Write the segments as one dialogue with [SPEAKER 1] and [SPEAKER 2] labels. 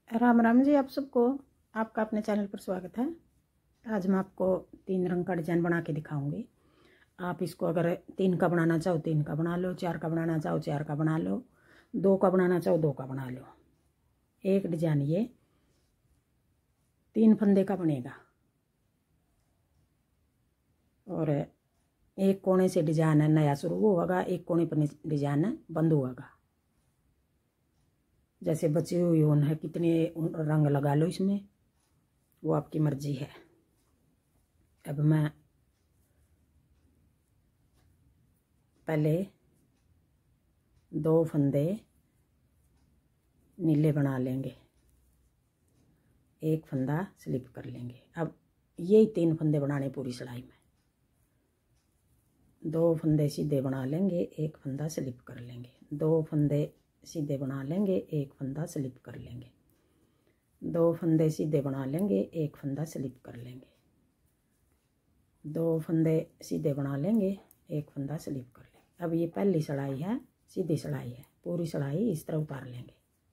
[SPEAKER 1] राम राम जी। आप सबको आपका अपने चैनल पर स्वागत है। आज मैं आपको 3 रंग का डिजाइन बना के दिखाऊंगी। आप इसको अगर 3 का बनाना चाहो 3 का बना लो, 4 का बनाना चाहो 4 का बना लो, 2 का बनाना चाहो 2 का बना लो। एक डिजाइन ये 3 फंदे का बनेगा और एक कोने से डिजाइन है नया शुरू होगा, एक कोने पर डिजाइन है बंद होगा। जैसे बची हुई ऊन है, कितने रंग लगा लो इसमें, वो आपकी मर्जी है। अब मैं पहले 2 फंदे नीले बना लेंगे, एक फंदा स्लिप कर लेंगे। अब यही 3 फंदे बनाने पूरी सिलाई में। 2 फंदे सीधे बना लेंगे, एक फंदा स्लिप कर लेंगे। 2 फंदे सीधे बना लेंगे, एक फंदा स्लिप कर लेंगे। 2 फंदे सीधे बना लेंगे, एक फंदा स्लिप कर लेंगे। 2 फंदे सीधे बना लेंगे, एक फंदा स्लिप कर लेंगे। अब ये पहली सिलाई है, सीधी सिलाई है, पूरी सिलाई इस तरह उतार लेंगे।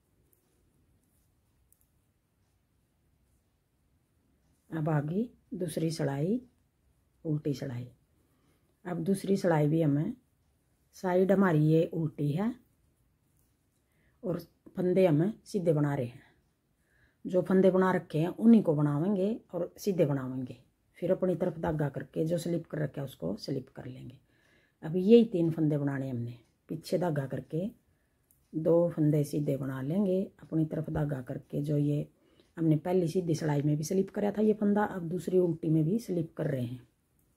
[SPEAKER 1] अब आगे दूसरी सिलाई, उल्टी सिलाई। अब दूसरी सिलाई भी हमें साइड हमारी ये उल्टी है और फंदे हमें सीधे बना रहे हैं। जो फंदे बना रखे हैं उन्हीं को बनावेंगे और सीधे बनावेंगे। फिर अपनी तरफ धागा करके जो स्लिप कर रखा है उसको स्लिप कर लेंगे। अब यही 3 फंदे बनाने हमने। पीछे धागा करके 2 फंदे सीधे बना लेंगे, अपनी तरफ धागा करके जो ये हमने पहली सीधी सिलाई में भी स्लिप कराया था ये फंदा, अब दूसरी उल्टी में भी स्लिप कर रहे हैं।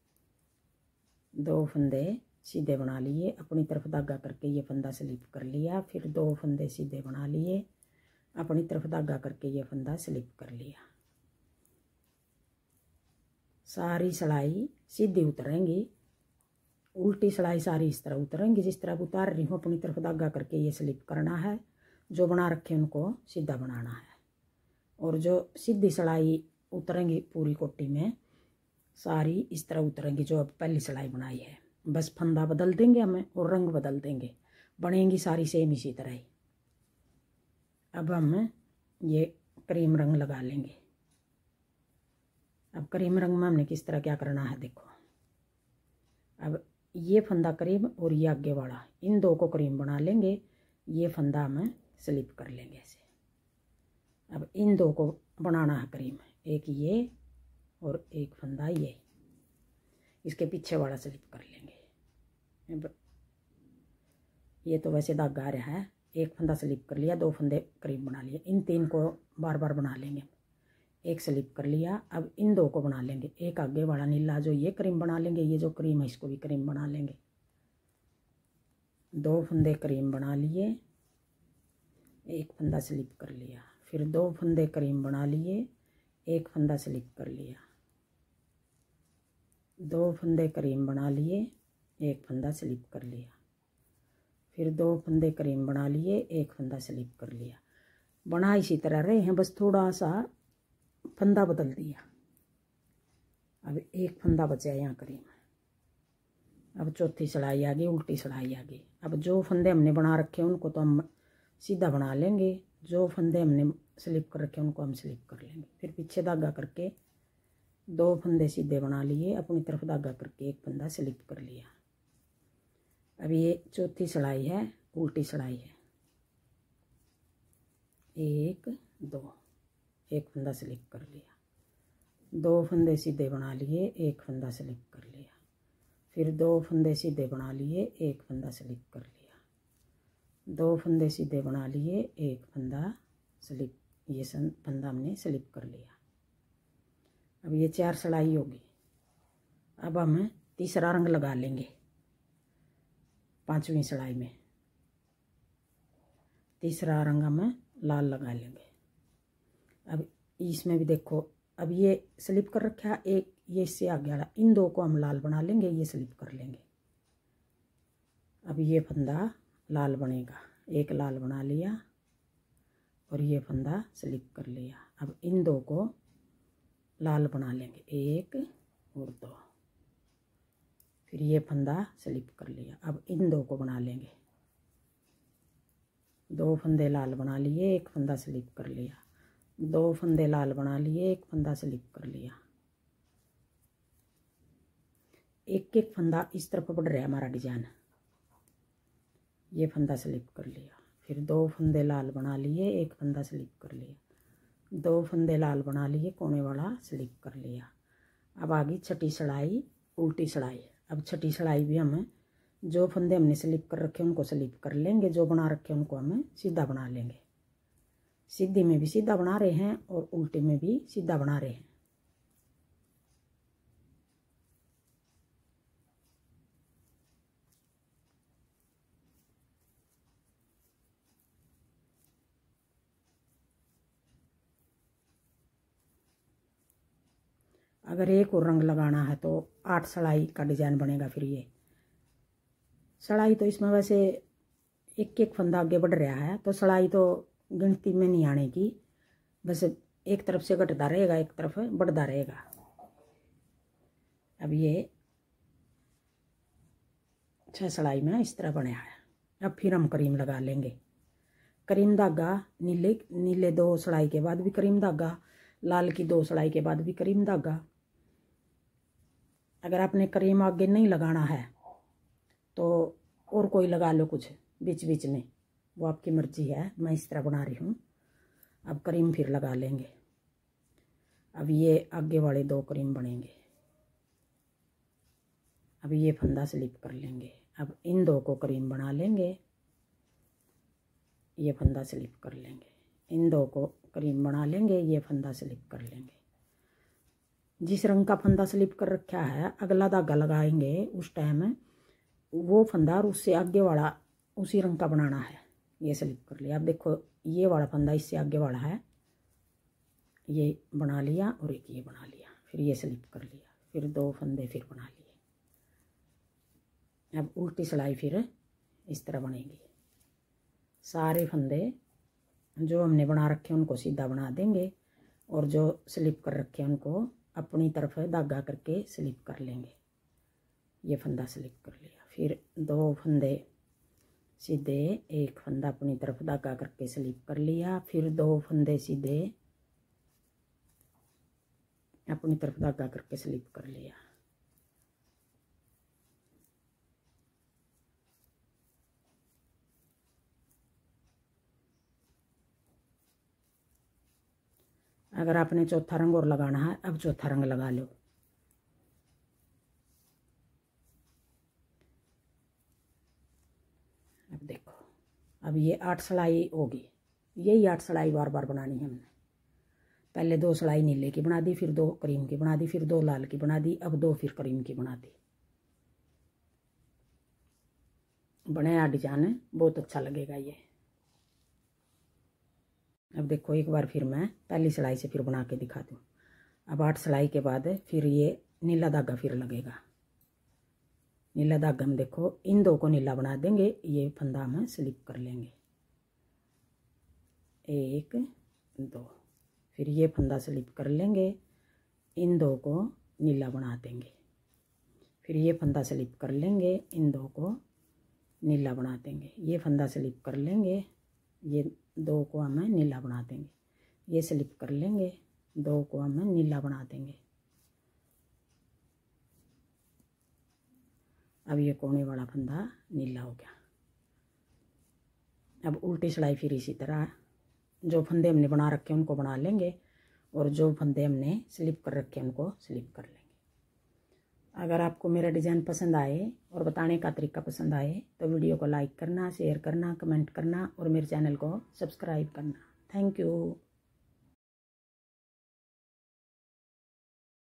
[SPEAKER 1] 2 फंदे सीधे बना लिए, अपनी तरफ धागा करके ये फंदा स्लिप कर लिया। फिर 2 फंदे सीधे बना लिए, अपनी तरफ धागा करके ये फंदा स्लिप कर लिया। सारी सिलाई सीधी उतरेंगी, उल्टी सिलाई सारी इस तरह उतरेंगी। जिस तरह उतार रही हूँ अपनी तरफ धागा करके ये स्लिप करना है। जो बना रखे उनको सीधा बनाना है और जो सीधी सिलाई उतरेंगी पूरी कोटी में सारी इस तरह उतरेंगी जो अब पहली सिलाई बनाई है। बस फंदा बदल देंगे हमें और रंग बदल देंगे, बनेंगी सारी सेम इसी तरह ही। अब हम ये क्रीम रंग लगा लेंगे। अब क्रीम रंग में हमने किस तरह क्या करना है देखो। अब ये फंदा क्रीम और ये आगे वाला, इन 2 को क्रीम बना लेंगे। ये फंदा हमें स्लिप कर लेंगे ऐसे। अब इन 2 को बनाना है क्रीम, एक ये और एक फंदा ये, इसके पीछे वाला स्लिप कर लेंगे। ये तो वैसे धागा आ रहा है, एक फंदा स्लिप कर लिया, 2 फंदे क्रीम बना लिए। इन 3 को बार बार बना लेंगे। एक स्लिप कर लिया, अब इन 2 को बना लेंगे। एक आगे वाला नीला जो ये क्रीम बना लेंगे, ये जो क्रीम है इसको भी क्रीम बना लेंगे। 2 फंदे क्रीम बना लिए, एक फंदा स्लिप कर लिया। फिर 2 फंदे क्रीम बना लिए, एक फंदा स्लिप कर लिया। 2 फंदे क्रीम बना लिए, एक फंदा स्लिप कर लिया। फिर 2 फंदे क्रीम बना लिए, एक फंदा स्लिप कर लिया। बना इसी तरह रहे हैं, बस थोड़ा सा फंदा बदल दिया। अब एक फंदा बचा यहाँ क्रीम। अब चौथी सिलाई आ गई, उल्टी सिलाई आ गई। अब जो फंदे हमने बना रखे हैं उनको तो हम सीधा बना लेंगे, जो फंदे हमने स्लिप कर रखे हैं उनको हम स्लिप कर लेंगे। फिर पीछे धागा करके 2 फंदे सीधे बना लिए, अपनी तरफ धागा करके एक फंदा स्लिप कर लिया। अब ये चौथी सिलाई है, उल्टी सिलाई है। 1 2, एक फंदा स्लिप कर लिया। 2 फंदे सीधे बना लिए, एक फंदा स्लिप कर लिया। फिर 2 फंदे सीधे बना लिए, एक फंदा स्लिप कर लिया। 2 फंदे सीधे बना लिए, एक फंदा स्लिप, ये फंदा हमने स्लिप कर लिया। अब ये 4 सिलाई होगी। अब हम तीसरा रंग लगा लेंगे 5वीं सिलाई में। तीसरा रंग हम लाल लगा लेंगे। अब इसमें भी देखो, अब ये स्लिप कर रखा है, एक ये इससे आगे वाला, इन 2 को हम लाल बना लेंगे, ये स्लिप कर लेंगे। अब ये फंदा लाल बनेगा, एक लाल बना लिया और ये फंदा स्लिप कर लिया। अब इन 2 को लाल बना लेंगे, 1 और 2। फिर ये फंदा स्लिप कर लिया। अब इन 2 को बना लेंगे, 2 फंदे लाल बना लिए, एक फंदा स्लिप कर लिया। 2 फंदे लाल बना लिए, एक फंदा स्लिप कर लिया। एक एक फंदा इस तरफ बढ़ रहा है हमारा डिजाइन। ये फंदा स्लिप कर लिया, फिर 2 फंदे लाल बना लिए, एक फंदा स्लिप कर लिया, 2 फंदे लाल बना लिए, कोने वाला स्लिप कर लिया। अब आगे छठी सिलाई, उल्टी सिलाई। अब छठी सिलाई भी हम जो फंदे हमने स्लिप कर रखे उनको स्लिप कर लेंगे, जो बना रखे उनको हम सीधा बना लेंगे। सीधी में भी सीधा बना रहे हैं और उल्टी में भी सीधा बना रहे हैं। अगर एक और रंग लगाना है तो 8 सिलाई का डिजाइन बनेगा। फिर ये सिलाई तो इसमें वैसे एक एक फंदा आगे बढ़ रहा है तो सिलाई तो गिनती में नहीं आने की, बस एक तरफ से घटता रहेगा, एक तरफ बढ़ता रहेगा। अब ये 6 सिलाई में इस तरह बना है। अब फिर हम करीम लगा लेंगे। करीम धागा नीले 2 सिलाई के बाद भी करीम धागा, लाल की 2 सिलाई के बाद भी करीम धागा। अगर आपने करीम आगे नहीं लगाना है तो और कोई लगा लो कुछ बीच बीच में, वो आपकी मर्जी है। मैं इस तरह बना रही हूँ। अब करीम फिर लगा लेंगे। अब ये आगे वाले 2 करीम बनेंगे। अब ये फंदा स्लिप कर लेंगे। अब इन 2 को करीम बना लेंगे, ये फंदा स्लिप कर लेंगे। इन 2 को करीम बना लेंगे, ये फंदा स्लिप कर लेंगे। जिस रंग का फंदा स्लिप कर रखा है अगला धागा लगाएंगे उस टाइम वो फंदा और उससे आगे वाला उसी रंग का बनाना है। ये स्लिप कर लिया। अब देखो ये वाला फंदा इससे आगे वाला है, ये बना लिया और एक ये बना लिया, फिर ये स्लिप कर लिया, फिर 2 फंदे फिर बना लिए। अब उल्टी सिलाई फिर इस तरह बनेगी। सारे फंदे जो हमने बना रखे हैं उनको सीधा बना देंगे और जो स्लिप कर रखे हैं उनको अपनी तरफ धागा करके स्लिप कर लेंगे। ये फंदा स्लिप कर लिया, फिर 2 फंदे सीधे, एक फंदा अपनी तरफ धागा करके स्लिप कर लिया, फिर 2 फंदे सीधे अपनी तरफ धागा करके स्लिप कर लिया। अगर आपने चौथा रंग और लगाना है अब चौथा रंग लगा लो। अब देखो अब ये 8 सिलाई होगी। यही 8 सिलाई बार बार बनानी है हमने। पहले 2 सिलाई नीले की बना दी, फिर 2 करीम की बना दी, फिर 2 लाल की बना दी, अब 2 फिर करीम की बना दी। बनाया डिजाइन बहुत अच्छा लगेगा ये। अब देखो एक बार फिर मैं पहली सिलाई से फिर बना के दिखा दूँ। अब 8 सिलाई के बाद फिर ये नीला धागा फिर लगेगा। नीला धागा में देखो इन 2 को नीला बना देंगे, ये फंदा हम स्लिप कर लेंगे, 1 2, फिर ये फंदा स्लिप कर लेंगे, इन 2 को नीला बना देंगे, फिर ये फंदा स्लिप कर लेंगे, इन 2 को नीला बना देंगे, ये फंदा स्लिप कर लेंगे, ये 2 को हम नीला बना देंगे, ये स्लिप कर लेंगे, 2 को हम नीला बना देंगे। अब ये कोने वाला फंदा नीला हो गया। अब उल्टी सिलाई फिर इसी तरह जो फंदे हमने बना रखे उनको बना लेंगे और जो फंदे हमने स्लिप कर रखे उनको स्लिप कर लेंगे। अगर आपको मेरा डिज़ाइन पसंद आए और बताने का तरीका पसंद आए तो वीडियो को लाइक करना, शेयर करना, कमेंट करना और मेरे चैनल को सब्सक्राइब करना। Thank you.